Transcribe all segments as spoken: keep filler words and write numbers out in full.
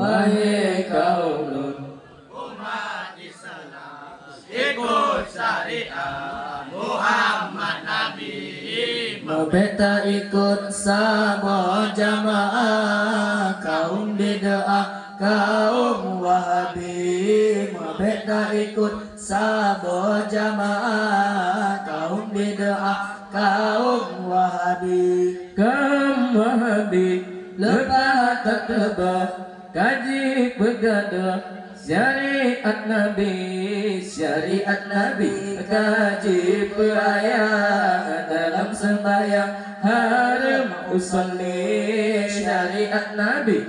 wahai kaum Lut. Umat Islam ikut syariat Muhammad Nabi. Beta ikut sama jamaah kaum bid'ah kaum Wahabi. Beta ikut sama jamaah kaum bid'ah kaum Wahabi. Kaum Wahabi lepas tak tebak kaji begadah syariat Nabi, syariat Nabi kaji perayaan dalam sembahyang haram usolli. Syariat Nabi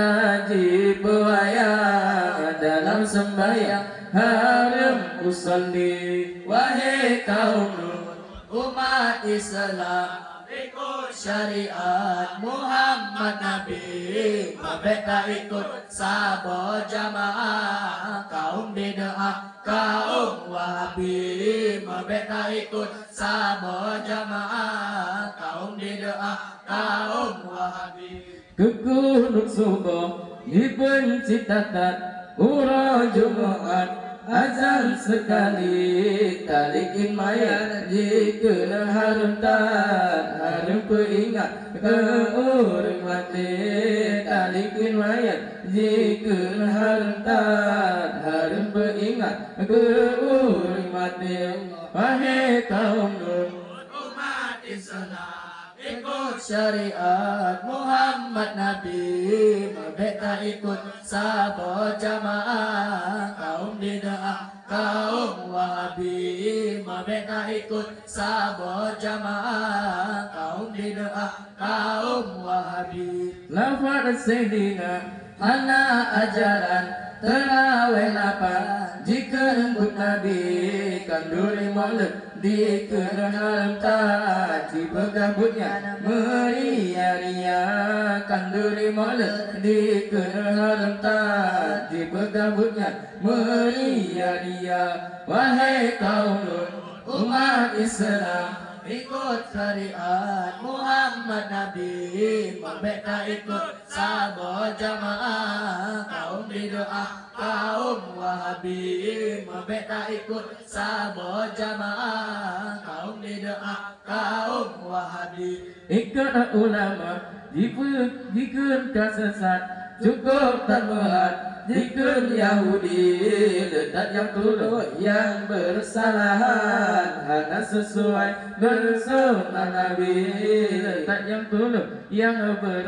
kaji perayaan dalam sembahyang haram usolli. Wahai kaum Lut, umat Islam ikut syariat Muhammad Nabi. Beta ikut sabo jamaah kaum bid'ah kaum Wahabi. Beta ikut sabo jamaah kaum bid'ah kaum Wahabi. Ke Gunung Subuh di penciptaan urang Jumat azan sekali talikin mayat jika harumtan harum peringat ke orang mati. Talikin mayat jika harumtan harum peringat ke orang mati. Wahai kaum Lut, Umat Islam ikut syariat Muhammad Nabi. Beta ikut sabo jamaah kaum bid'ah kaum Wahabi. Beta ikut sabo jamaah kaum bid'ah kaum Wahabi. Lafaz Sayyidina anak ajaran terawih lapan jika rembut Nabi kanduri maulid di kerana taji bergabutnya meria-ria. Kanduri maulid di kerana taji bergabutnya meria-ria. Wahai kaum Lut, umat Islam ikut syariat Muhammad Nabi. Beta ikut sabo jamaah kaum bid'ah kaum Wahabi. Beta ikut sabo jamaah kaum bid'ah kaum Wahabi. Ikut ulama jika tersesat cukup tak berat. Jika Yahudi letak yang tulus yang bersalahan hanya sesuai bersunnah Nabi. Letak yang tulus yang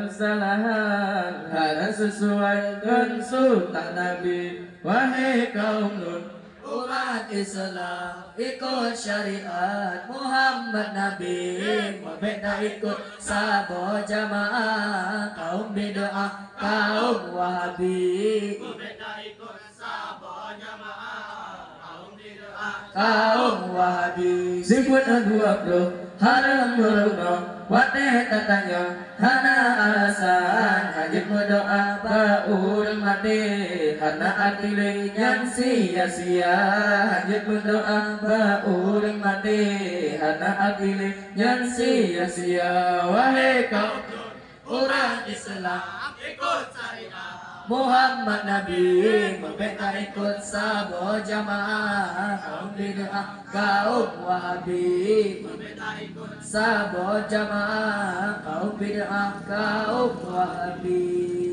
bersalahan hanya sesuai bersunnah Nabi. Wahai kaum Lut, umat Islam ikut syariat Muhammad Nabi. Beta ikut sabo jamaah kaum bid'ah kaum Wahabi. Beta ikut sabo jamaah kaum bid'ah Kaum Wahabi. Sifat dua puluh haram merunung wateh tatanya hana alasan hajib berdoa baurang mati. Hana arti yang sia-sia hajib berdoa baurang mati. Hana arti yang sia-sia. Wahai kaum orang Islam ikut syariat Muhammad Nabi. Beta ikut sabo jamaah kaum bid'ah kaum Wahabi. Beta ikut Sabo jamaah kaum bid'ah kaum Wahabi.